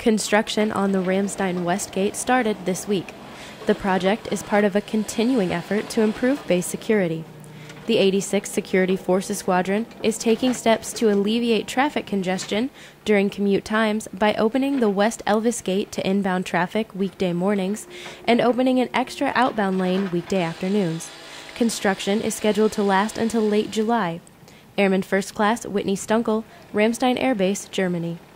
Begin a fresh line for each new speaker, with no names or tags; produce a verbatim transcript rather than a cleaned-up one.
Construction on the Ramstein West Gate started this week. The project is part of a continuing effort to improve base security. The eighty-sixth Security Forces Squadron is taking steps to alleviate traffic congestion during commute times by opening the West L V I S gate to inbound traffic weekday mornings and opening an extra outbound lane weekday afternoons. Construction is scheduled to last until late July. Airman First Class Whitney Stunkel, Ramstein Air Base, Germany.